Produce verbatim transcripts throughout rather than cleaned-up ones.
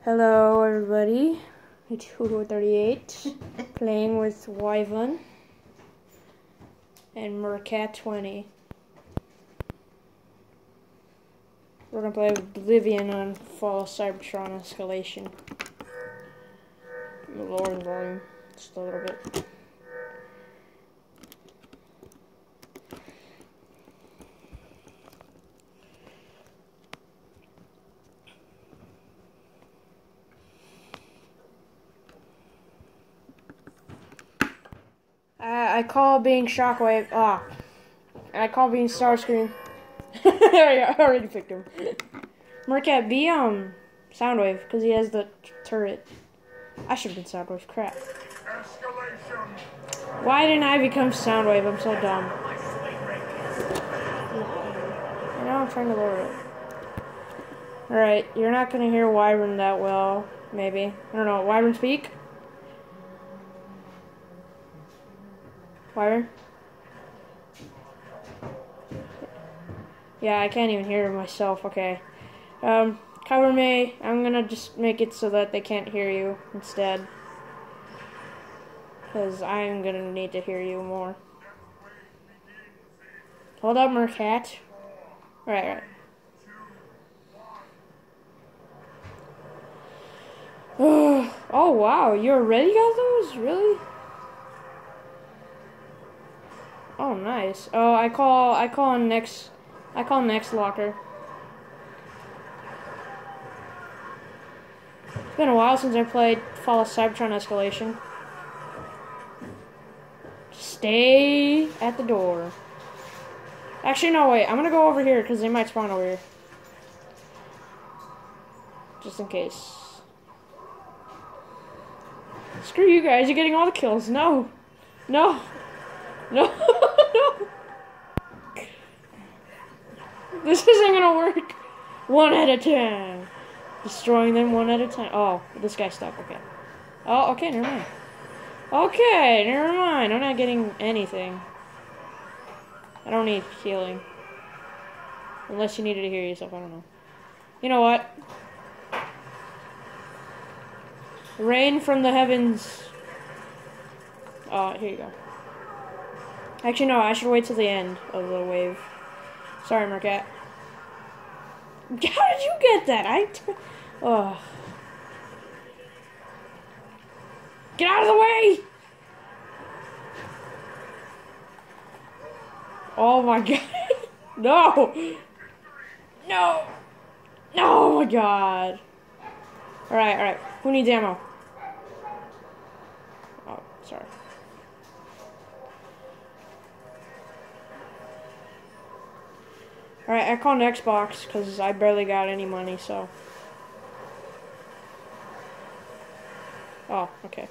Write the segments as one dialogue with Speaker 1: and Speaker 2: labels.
Speaker 1: Hello everybody, it's Wyvern thirteen thirteen playing with Wyvern and merkat twenty. We're gonna play Oblivion on Fall of Cybertron Escalation. I'm lowering volume just a little bit. I call being Shockwave. Ah, I call being Starscream. I already picked him. merkat, be um Soundwave because he has the turret. I should have been Soundwave. Crap. Escalation. Why didn't I become Soundwave? I'm so dumb. I know I'm trying to lower it. All right, you're not gonna hear Wyvern that well. Maybe I don't know. Wyvern speak. Wyvern? Yeah, I can't even hear myself. Okay. Um, cover me. I'm gonna just make it so that they can't hear you instead. Because I'm gonna need to hear you more. Hold up, merkat. Right, right. Oh, wow. You already got those? Really? Oh, nice. Oh, I call, I call next, I call next locker. It's been a while since I played Fall of Cybertron Escalation. Stay at the door. Actually, no, wait. I'm gonna go over here because they might spawn over here. Just in case. Screw you guys. You're getting all the kills. No. No. No. No. This isn't gonna work. One at a time. Destroying them one at a time. Oh, this guy's stuck. Okay. Oh, okay, never mind. Okay, never mind. I'm not getting anything. I don't need healing. Unless you needed to heal yourself, I don't know. You know what? Rain from the heavens. Oh, here you go. Actually, no, I should wait till the end of the wave. Sorry, merkat. How did you get that? I. T oh. Get out of the way! Oh my god. No! No! No, oh my god. Alright, alright. Who needs ammo? Oh, sorry. Alright, I call next box because I barely got any money, so. Oh, okay.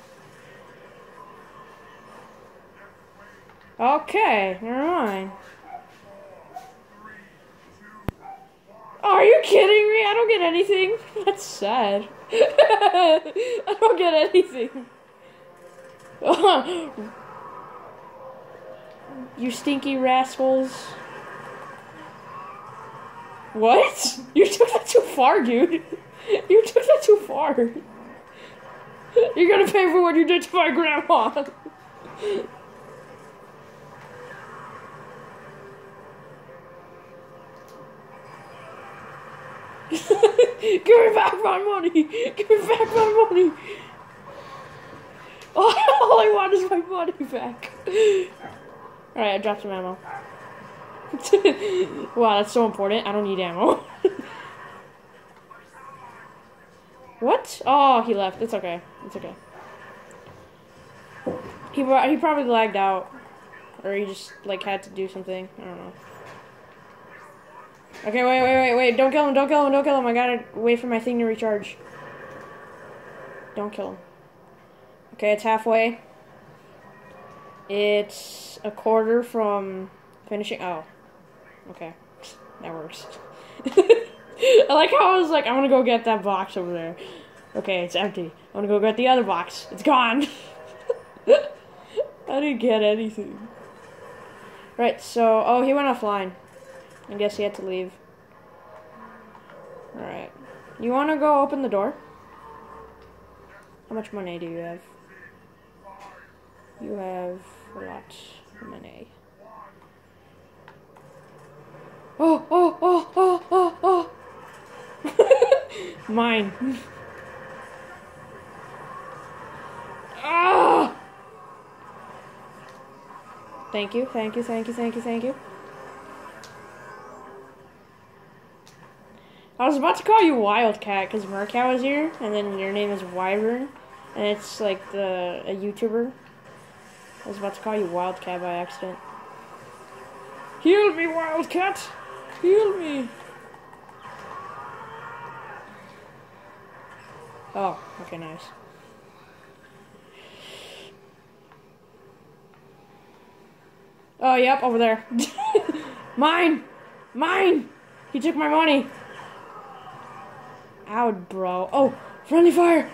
Speaker 1: Okay, never mind. Oh, are you kidding me? I don't get anything. That's sad. I don't get anything. You stinky rascals. What? You took that too far, dude. You took that too far. You're gonna pay for what you did to my grandma. Give me back my money. Give me back my money. Oh, all I want is my money back. Alright, I dropped some ammo. Wow, that's so important. I don't need ammo. What? Oh, he left. It's okay. It's okay. He he probably lagged out, or he just like had to do something. I don't know. Okay, wait, wait, wait, wait! Don't kill him! Don't kill him! Don't kill him! I gotta wait for my thing to recharge. Don't kill him. Okay, it's halfway. It's a quarter from finishing. Oh. Okay, that works. I like how I was like, I'm gonna go get that box over there. Okay, it's empty. I'm gonna go get the other box. It's gone. I didn't get anything. Right, so, oh, he went offline. I guess he had to leave. Alright. You wanna go open the door? How much money do you have? You have a lot of money. Oh, oh, oh, oh, oh, oh. Mine. Ah! Thank you, thank you, thank you, thank you, thank you. I was about to call you Wildcat because Merkat was here, and then your name is Wyvern, and it's like the a YouTuber. I was about to call you Wildcat by accident. Heal me, Wildcat! Heal me! Oh, okay, nice. Oh, yep, over there. Mine! Mine! He took my money! Ow, bro. Oh, friendly fire!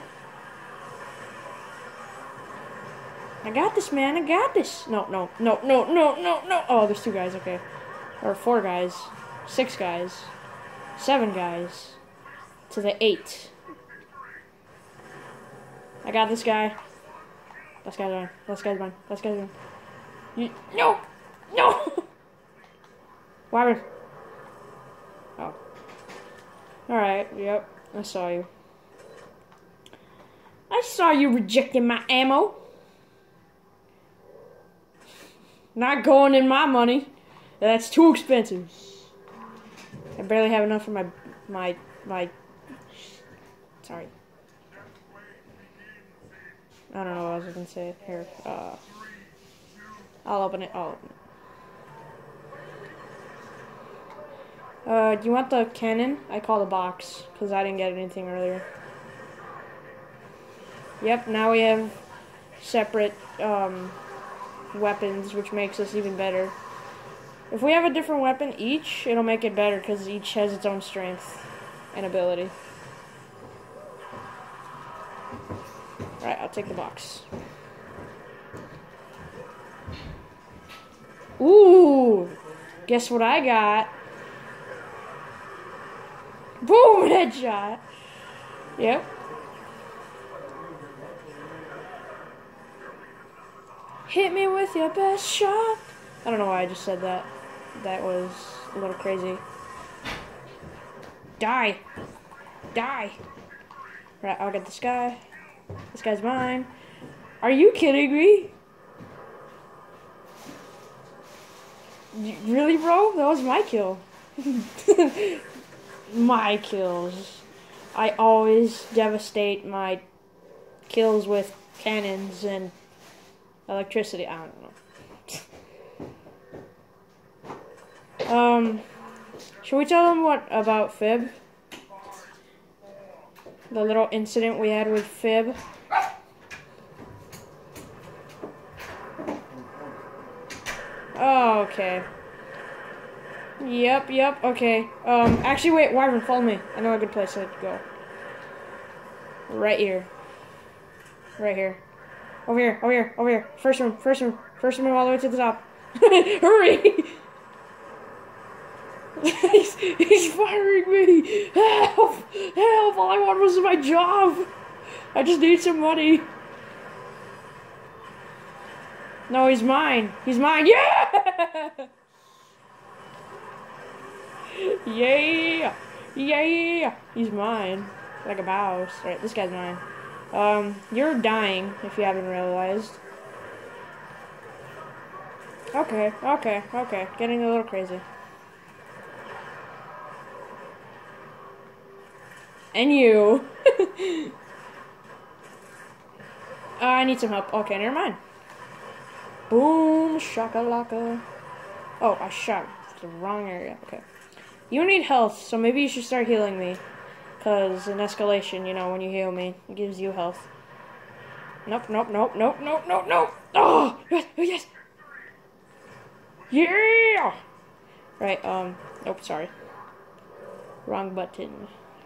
Speaker 1: I got this, man. I got this. No, no, no, no, no, no, no. Oh, there's two guys. Okay. Or four guys. Six guys. Seven guys. To the eight. I got this guy. This guy's mine. This guy's mine. This guy's mine. You, no! No! Wyvern. Oh. Alright, yep. I saw you. I saw you rejecting my ammo. Not going in my money. That's too expensive. I barely have enough for my my my sorry. I don't know what I was gonna say. Here. Uh I'll open it. I'll open it. Uh do you want the cannon? I call the box, because I didn't get anything earlier. Yep, now we have separate um weapons, which makes us even better. If we have a different weapon each, it'll make it better because each has its own strength and ability. Alright, I'll take the box. Ooh! Guess what I got? Boom! Headshot! Yep. Hit me with your best shot. I don't know why I just said that. That was a little crazy. Die. Die. Right, I'll get this guy. This guy's mine. Are you kidding me? Really, bro? That was my kill. My kills. I always devastate my kills with cannons and electricity. I don't know. Um, should we tell them what about Fib? The little incident we had with Fib. Oh, okay. Yep, yep, okay. Um, actually, wait, Wyvern, follow me. I know a good place to go. Right here. Right here. Over here, over here, over here. First room, first room, first room all the way to the top. Hurry! he's, he's firing me! Help! Help! All I wanted was my job! I just need some money. No, he's mine. He's mine. Yeah! Yeah! Yeah! He's mine. Like a mouse. Alright, this guy's mine. Um, you're dying, if you haven't realized. Okay, okay, okay. Getting a little crazy. And you. uh, I need some help. Okay, never mind. Boom, shakalaka. Oh, I shot the wrong area. Okay. You need health, so maybe you should start healing me. Because in escalation, you know, when you heal me, it gives you health. Nope, nope, nope, nope, nope, nope, nope. Oh, yes, yes. Yeah! Right, um, nope, sorry. Wrong button.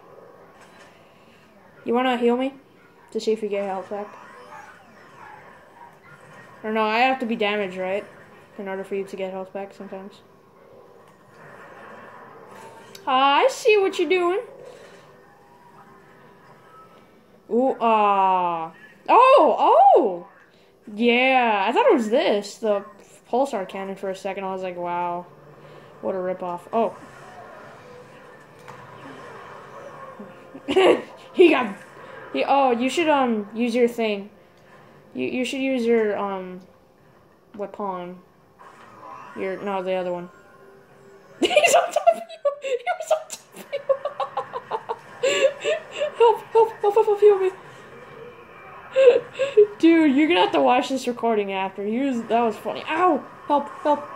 Speaker 1: You want to heal me? To see if you get health back? Or no, I have to be damaged, right? In order for you to get health back sometimes. I see what you're doing. Ooh, ah. Oh, oh! Yeah, I thought it was this, the pulsar cannon for a second. I was like, wow, what a ripoff. Oh. he got, he, oh, you should, um, use your thing. You, you should use your, um, what pawn? Your, no, the other one. He's on top of you! He was on top of you! help, help, help, help, help, help me. Dude, you're gonna have to watch this recording after. He was, that was funny. Ow! Help, help.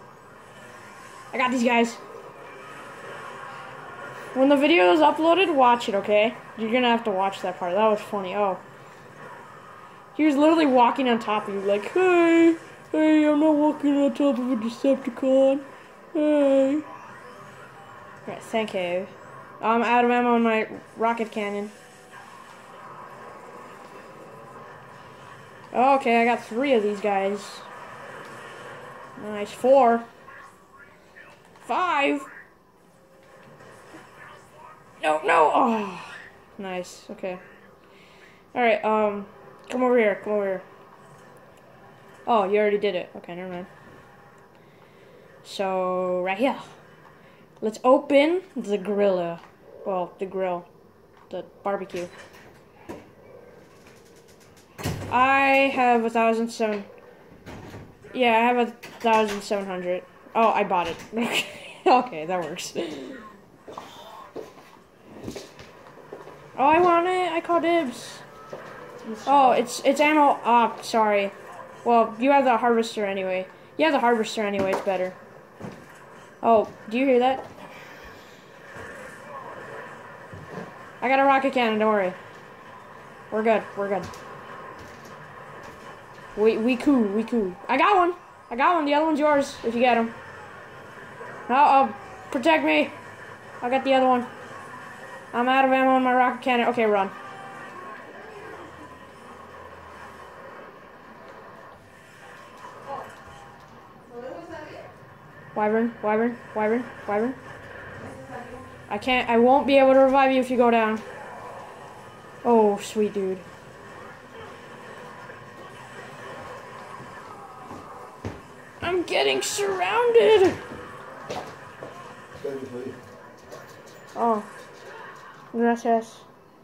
Speaker 1: I got these guys. When the video is uploaded, watch it, okay? You're gonna have to watch that part. That was funny. Oh. He was literally walking on top of you, like, hey, hey, I'm not walking on top of a Decepticon. Hey. Alright, thank you. I'm out of ammo on my rocket cannon. Okay, I got three of these guys. Nice. Four. Five. No, no. Oh, nice. Okay. Alright, um, come over here. Come over here. Oh, you already did it. Okay, never mind. So, right here. Let's open the grilla. Well, the grill. The barbecue. I have a thousand seven. Yeah, I have a thousand seven hundred. Oh, I bought it. Okay, that works. Oh, I want it. I call dibs. Oh, it's it's ammo. Ah, oh, sorry. Well, you have the harvester anyway. You have the harvester anyway. It's better. Oh, do you hear that? I got a rocket cannon. Don't worry. We're good. We're good. We we cool. We cool. I got one. I got one. The other one's yours if you get him. Oh, oh, protect me. I got the other one. I'm out of ammo on my rocket cannon. Okay, run. Wyvern, Wyvern, Wyvern, Wyvern. I can't, I won't be able to revive you if you go down. Oh, sweet dude. I'm getting surrounded. Oh. Gracias.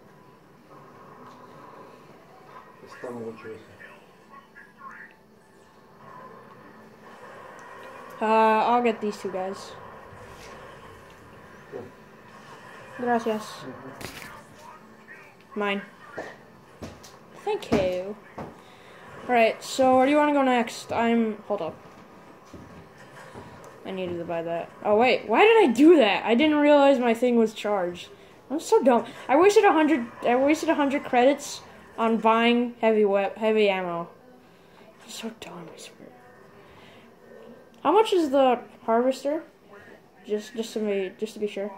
Speaker 1: Uh, I'll get these two guys. Gracias. Mm-hmm. Mine. Thank you. Alright, so where do you want to go next? I'm... Hold up. I needed to buy that. Oh, wait. Why did I do that? I didn't realize my thing was charged. I'm so dumb. I wasted a hundred... I wasted a hundred credits on buying heavy web, heavy ammo. I'm so dumb, I swear. How much is the harvester? Just, just to be, just to be sure.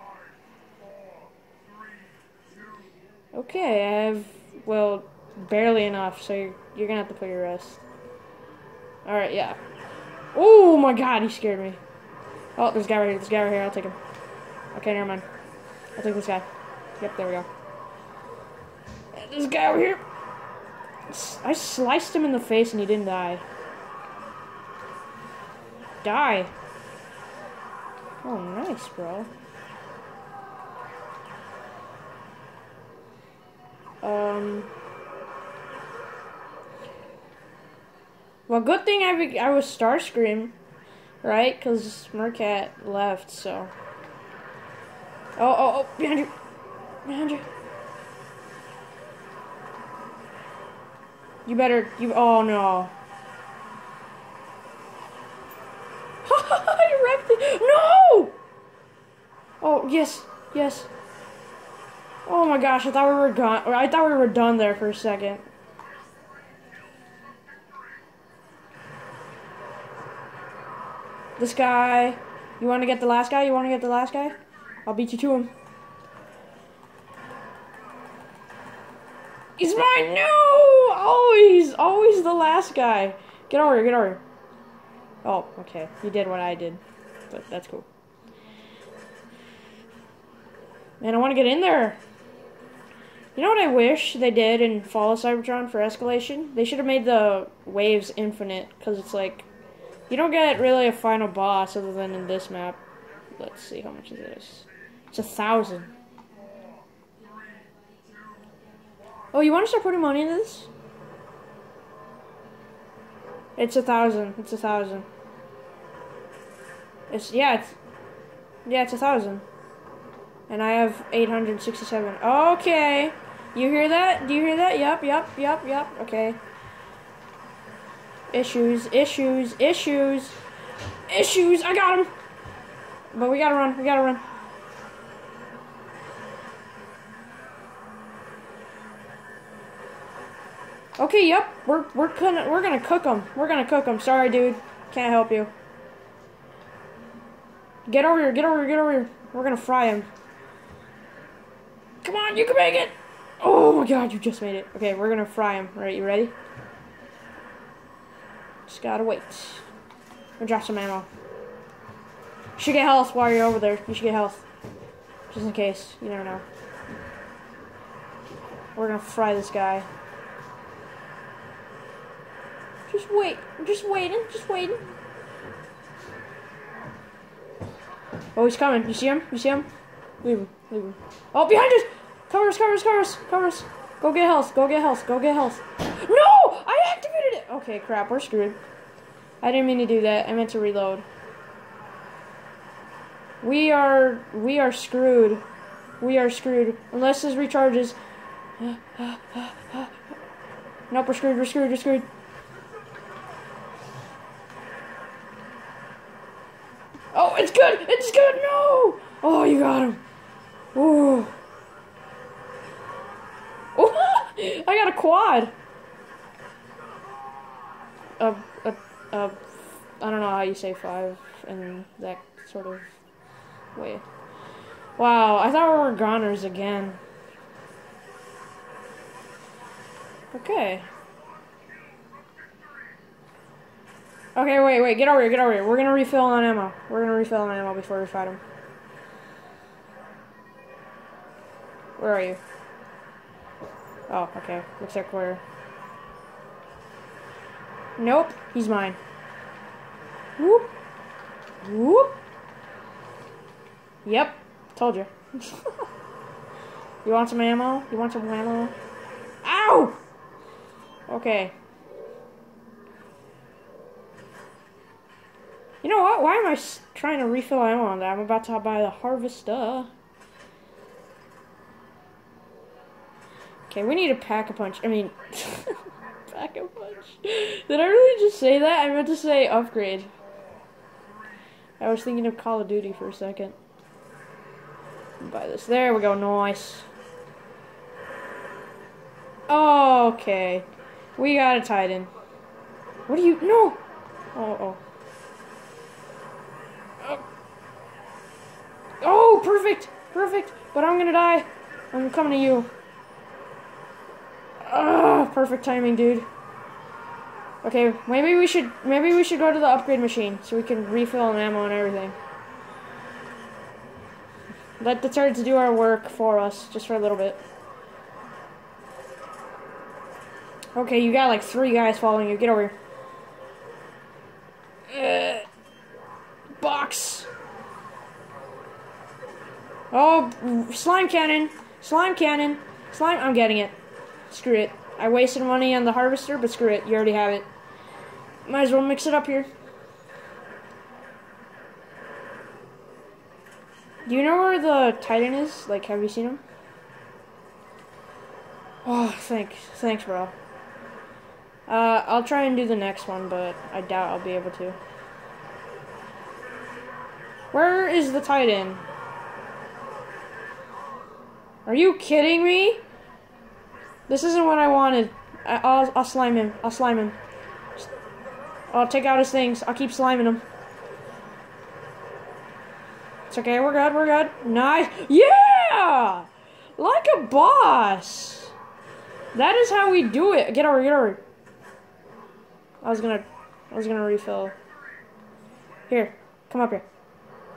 Speaker 1: Okay, I have, well, barely enough, so you're, you're gonna have to put your rest. Alright, yeah. Oh my god, he scared me. Oh, there's a guy right here, there's a guy right here, I'll take him. Okay, never mind. I'll take this guy. Yep, there we go. There's a guy over here. I sliced him in the face and he didn't die. Die. Oh, nice, bro. Um. Well, good thing I be I was Starscream, right? Because Merkat left, so. Oh, oh, oh! Behind you! Behind you! You better. You. Oh no! You wrecked it! No! Oh yes, yes. Oh my gosh! I thought we were gone. Or I thought we were done there for a second. This guy. You want to get the last guy? You want to get the last guy? I'll beat you to him. He's mine! No! Always! Always the last guy. Get over here, get over here. Oh, okay. You did what I did. But that's cool. Man, I want to get in there. You know what I wish they did in Fall of Cybertron for escalation? They should have made the waves infinite, because it's like, you don't get really a final boss other than in this map. Let's see how much is this. It's a thousand. Oh, you want to start putting money into this? It's a thousand. It's a thousand. It's, yeah, it's, yeah, it's a thousand. And I have eight hundred sixty-seven. Okay. You hear that? Do you hear that? Yup, yup, yup, yup. Okay. Issues, issues, issues, issues. I got him. But we gotta run. We gotta run. Okay, yep. We're we're gonna we're gonna cook them. We're gonna cook them. Sorry, dude. Can't help you. Get over here. Get over here. Get over here. We're gonna fry him. Come on, you can make it. Oh my God, you just made it. Okay, we're gonna fry him. All right, you ready? Just gotta wait. We'll drop some ammo. You should get health while you're over there. You should get health. Just in case. You never know. We're gonna fry this guy. Just wait. I'm just waiting. Just waiting. Oh, he's coming. You see him? You see him? Leave him. Leave him. Oh, behind us! Cover us, cover us, cover us, cover us. Go get health. Go get health. Go get health. No! I activated it! Okay, crap. We're screwed. I didn't mean to do that. I meant to reload. We are... We are screwed. We are screwed. Unless this recharges. Nope, we're screwed. We're screwed. We're screwed. Oh, it's good! It's good! No! Oh, you got him. Oh. Oh, I got a quad. Uh, uh, uh, I don't know how you say five in that sort of way. Wow, I thought we were goners again. Okay. Okay, wait, wait, get over here, get over here. We're gonna refill on ammo. We're gonna refill on ammo before we fight him. Where are you? Oh, okay. Looks like we're... Nope, he's mine. Whoop. Whoop. Yep, told you. You want some ammo? You want some ammo? Ow! Okay. You know what? Why am I s trying to refill ammo on that? I'm about to buy the harvester. Okay, we need a pack-a-punch. I mean, pack-a-punch. Did I really just say that? I meant to say upgrade. I was thinking of Call of Duty for a second. Buy this. There we go. Nice. Oh, okay. We got a Titan. What do you... No! Oh, oh. Oh, perfect! Perfect! But I'm gonna die. I'm coming to you. Ah, perfect timing, dude. Okay, maybe we should maybe we should go to the upgrade machine so we can refill an ammo and everything. Let the turrets do our work for us, just for a little bit. Okay, you got like three guys following you. Get over here. Uh, box. Oh, slime cannon. Slime cannon. Slime. I'm getting it. Screw it. I wasted money on the harvester, but screw it. You already have it. Might as well mix it up here. Do you know where the Titan is? Like, have you seen him? Oh, thanks. Thanks, bro. Uh, I'll try and do the next one, but I doubt I'll be able to. Where is the Titan? Are you kidding me? This isn't what I wanted. I, I'll, I'll slime him. I'll slime him. I'll take out his things. I'll keep sliming him. It's okay. We're good. We're good. Nice. Yeah! Like a boss. That is how we do it. Get over. Get over. I was gonna. I was gonna refill. Here. Come up here.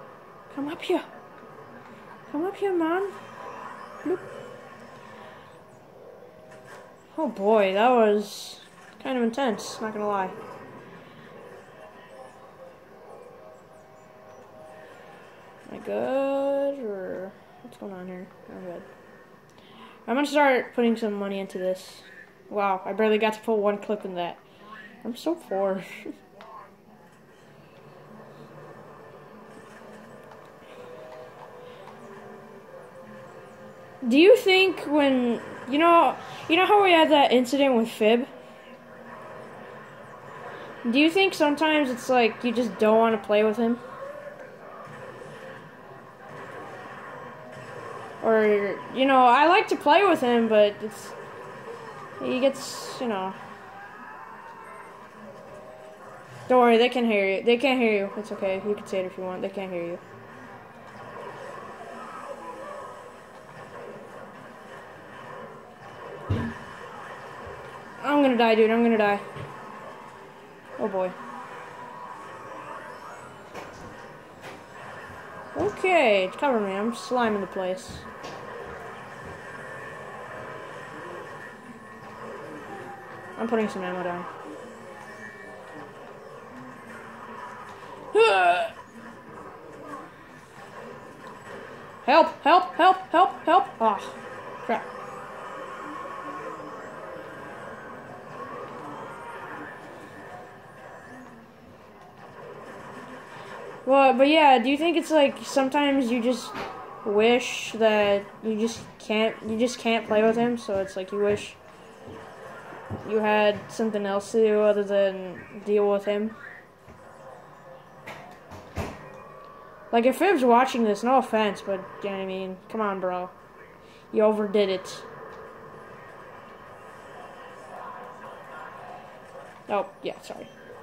Speaker 1: Come up here. Come up here, man. Bloop. Oh boy, that was kind of intense, not gonna lie. Am I good, or what's going on here? I'm good. I'm gonna start putting some money into this. Wow, I barely got to put one clip in that. I'm so poor. Do you think when, you know, you know how we had that incident with Fib? Do you think sometimes it's like you just don't want to play with him? Or, you know, I like to play with him, but it's, he gets, you know. Don't worry, they can hear you. They can't hear you. It's okay. You can say it if you want. They can't hear you. I'm gonna die, dude. I'm gonna die. Oh, boy. Okay, cover me. I'm sliming the place. I'm putting some ammo down. Help! Help! Help! Help! Help! Oh, crap. Well, but yeah, do you think it's like sometimes you just wish that you just can't, you just can't play with him, so it's like you wish you had something else to do other than deal with him? Like, if Fib's watching this, no offense, but, you know what I mean? Come on, bro. You overdid it. Oh, yeah, sorry.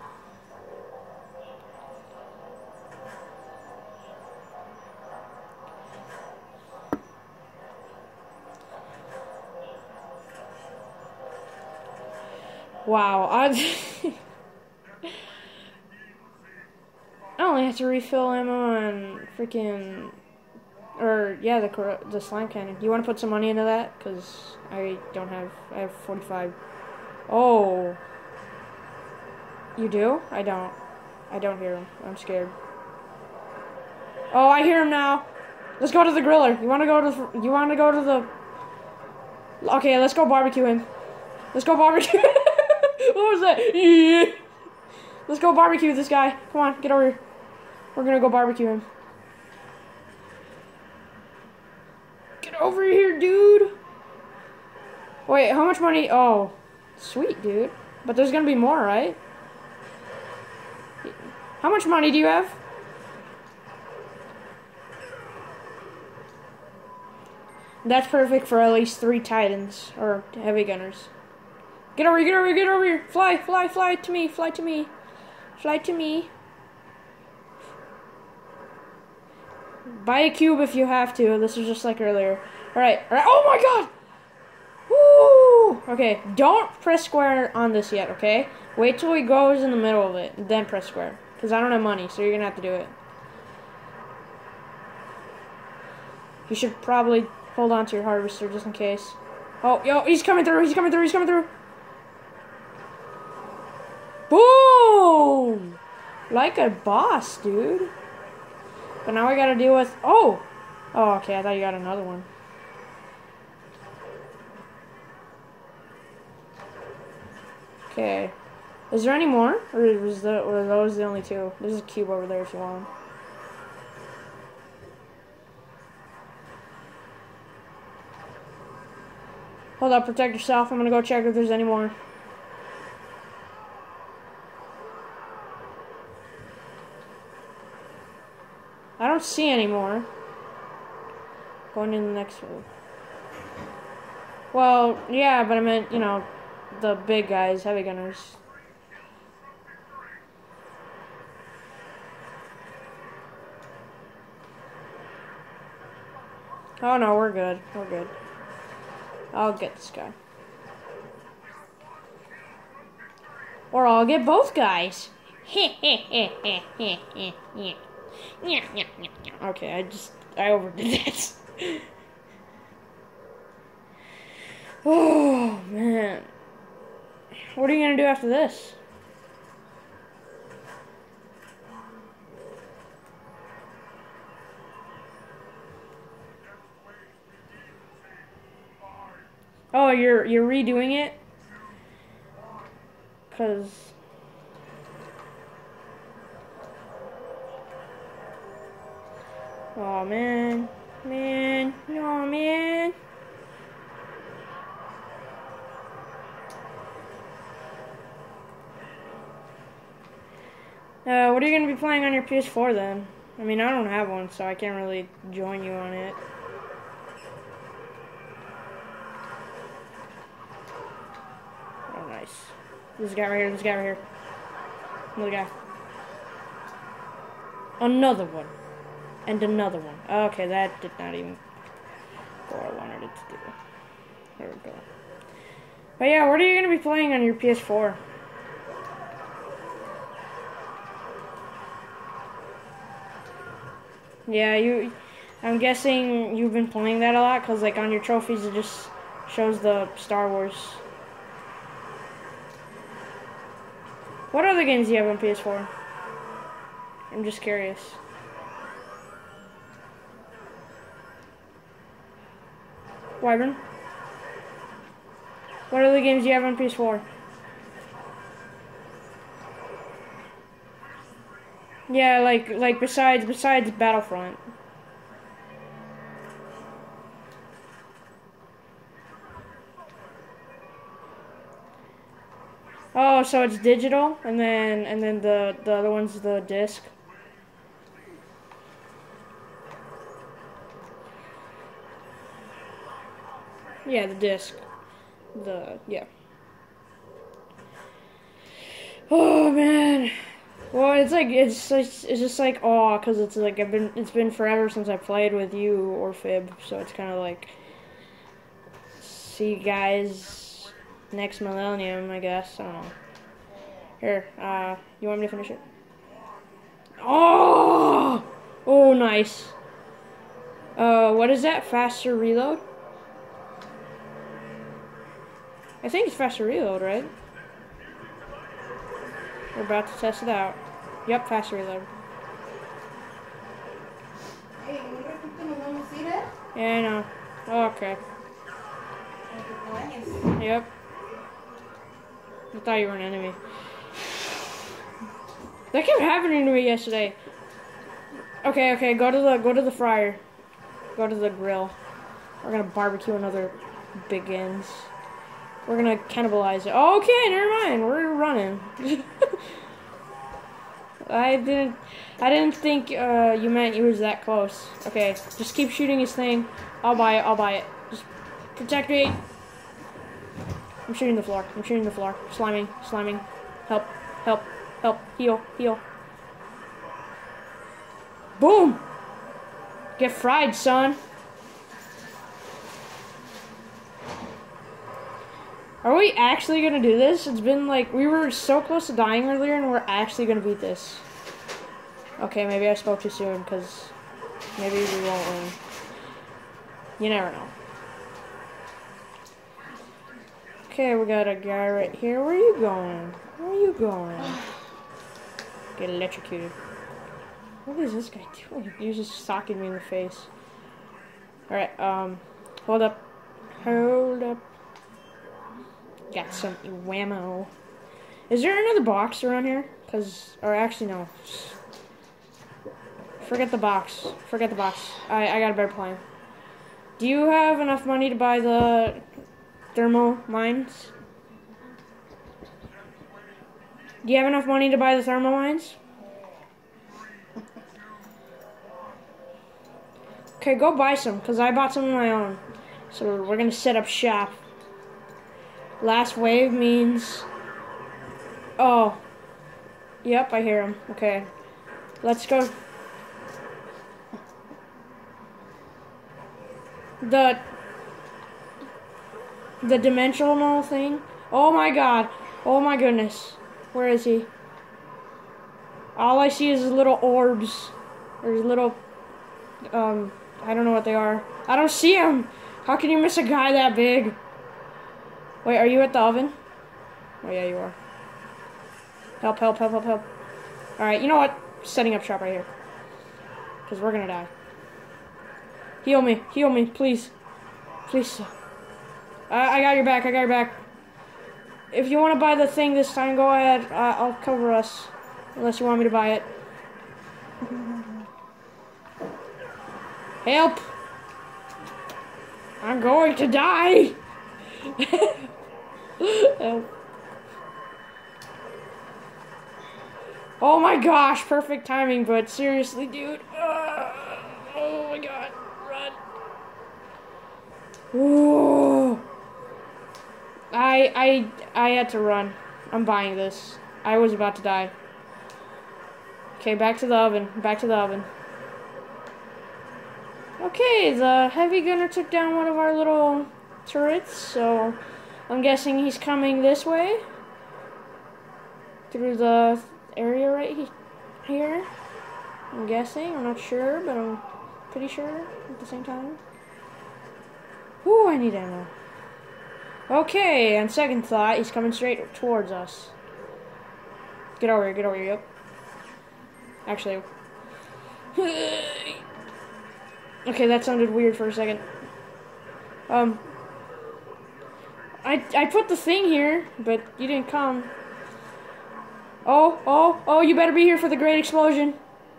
Speaker 1: Wow, I... I only have to refill ammo and freaking, or yeah, the the slime cannon. Do you want to put some money into that? Cause I don't have. I have forty-five. Oh, you do? I don't. I don't hear him. I'm scared. Oh, I hear him now. Let's go to the griller. You want to go to? The, you want to go to the? Okay, let's go barbecue him. Let's go barbecue. What was that? Yeah. Let's go barbecue this guy. Come on, get over here. We're gonna go barbecue him. Get over here, dude. Wait, how much money? Oh, sweet, dude. But there's gonna be more, right? How much money do you have? That's perfect for at least three titans, or heavy gunners. Get over here, get over here, get over here. Fly, fly, fly to me, fly to me. Fly to me. Buy a cube if you have to. This is just like earlier. Alright, alright. Oh my god! Woo! Okay, don't press square on this yet, okay? Wait till he goes in the middle of it, and then press square. Because I don't have money, so you're gonna have to do it. You should probably hold on to your harvester just in case. Oh, yo, he's coming through, he's coming through, he's coming through. Boom! Like a boss, dude. But now I gotta deal with... Oh! Oh, okay, I thought you got another one. Okay. Is there any more? Or was the, or are those the only two? There's a cube over there if you want. Hold up, protect yourself. I'm gonna go check if there's any more. I don't see any more. Going in the next one. Well, yeah, but I meant, you know, the big guys, heavy gunners. Oh no, we're good. We're good. I'll get this guy. Or I'll get both guys. Okay, I just, I overdid that. Oh, man. What are you gonna do after this? Oh, you're you're redoing it? Cause oh man, man, no man. Uh, what are you gonna be playing on your P S four then? I mean, I don't have one, so I can't really join you on it. Oh, nice. This guy right here. This guy right here. Another guy. Another one. And another one. Okay, that did not even go where I wanted it to do. There we go. But yeah, what are you gonna be playing on your P S four? Yeah, you. I'm guessing you've been playing that a lot, because like on your trophies it just shows the Star Wars. What other games do you have on P S four? I'm just curious. Wyvern? What other games do you have on P S four? Yeah, like like besides besides Battlefront. Oh, so it's digital, and then and then the the other one's the disc. Yeah, the disc. The yeah. Oh man. Well, it's like it's it's, it's just like oh, cause it's like I've been it's been forever since I played with you or Fib, so it's kind of like see you guys next millennium, I guess. I don't know. Here, uh, you want me to finish it? Oh, oh, nice. Uh, what is that? Faster reload? I think it's faster reload, right? We're about to test it out. Yep, faster reload.
Speaker 2: Hey, you want to see that?
Speaker 1: Yeah, I know. Oh, okay. Yep. I thought you were an enemy. That kept happening to me yesterday. Okay, okay, go to the go to the fryer. Go to the grill. We're gonna barbecue another Biggins. We're gonna cannibalize it. Oh, okay, never mind. We're running. I didn't. I didn't think uh, you meant you was that close. Okay, just keep shooting his thing. I'll buy it. I'll buy it. Just protect me. I'm shooting the floor. I'm shooting the floor. Sliming. Sliming. Help. Help. Help. Heal. Heal. Boom. Get fried, son. Are we actually gonna do this? It's been like, we were so close to dying earlier and we're actually gonna beat this. Okay, maybe I spoke too soon, because maybe we won't win. You never know. Okay, we got a guy right here. Where are you going? Where are you going? Get electrocuted. What is this guy doing? He's just socking me in the face. Alright, um, hold up. Hold up. Got some whammo. Is there another box around here? Cause, or actually no. Forget the box. Forget the box. I, I got a better plan. Do you have enough money to buy the thermal mines? Do you have enough money to buy the thermal mines? Okay, go buy some, because I bought some of my own. So we're going to set up shop. Last wave means... Oh. Yep, I hear him. Okay. Let's go. The... The dimensional thing. Oh my god. Oh my goodness. Where is he? All I see is little orbs. There's little... Um... I don't know what they are. I don't see him! How can you miss a guy that big? Wait, are you at the oven? Oh yeah, you are. Help, help, help, help, help. Alright, you know what? Setting up shop right here. Because we're gonna die. Heal me, heal me, please. Please. I, I got your back, I got your back. If you want to buy the thing this time, go ahead. Uh, I'll cover us. Unless you want me to buy it. Help! I'm going to die! Help. Oh my gosh, perfect timing, but seriously, dude. Uh, oh my god, run. Ooh. I, I, I had to run. I'm buying this. I was about to die. Okay, back to the oven. Back to the oven. Okay, the heavy gunner took down one of our little turrets, so I'm guessing he's coming this way. Through the area right he here. I'm guessing. I'm not sure, but I'm pretty sure at the same time. Ooh, I need ammo. Okay, on second thought, he's coming straight towards us. Get over here, get over here, yep. Actually. Okay, that sounded weird for a second. Um. I, I put the thing here, but you didn't come. Oh, oh, oh, you better be here for the great explosion.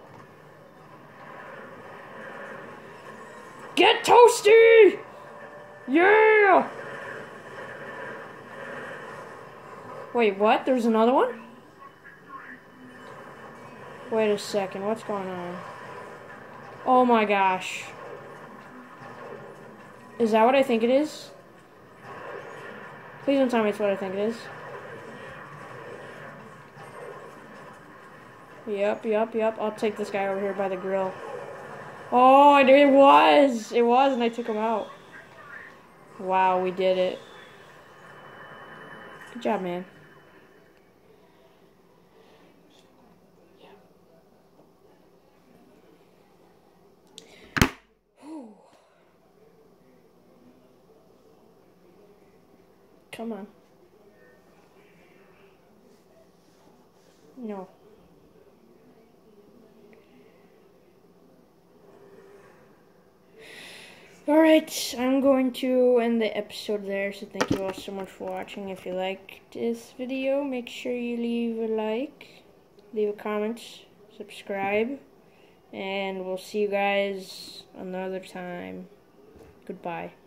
Speaker 1: Get toasty! Yeah! Wait, what? There's another one? Wait a second, what's going on? Oh my gosh. Is that what I think it is? Please don't tell me it's what I think it is. Yep, yep, yep. I'll take this guy over here by the grill. Oh, it was! It was, and I took him out. Wow, we did it. Good job, man. Come on. No. Alright, I'm going to end the episode there, so thank you all so much for watching. If you liked this video, make sure you leave a like, leave a comment, subscribe, and we'll see you guys another time. Goodbye.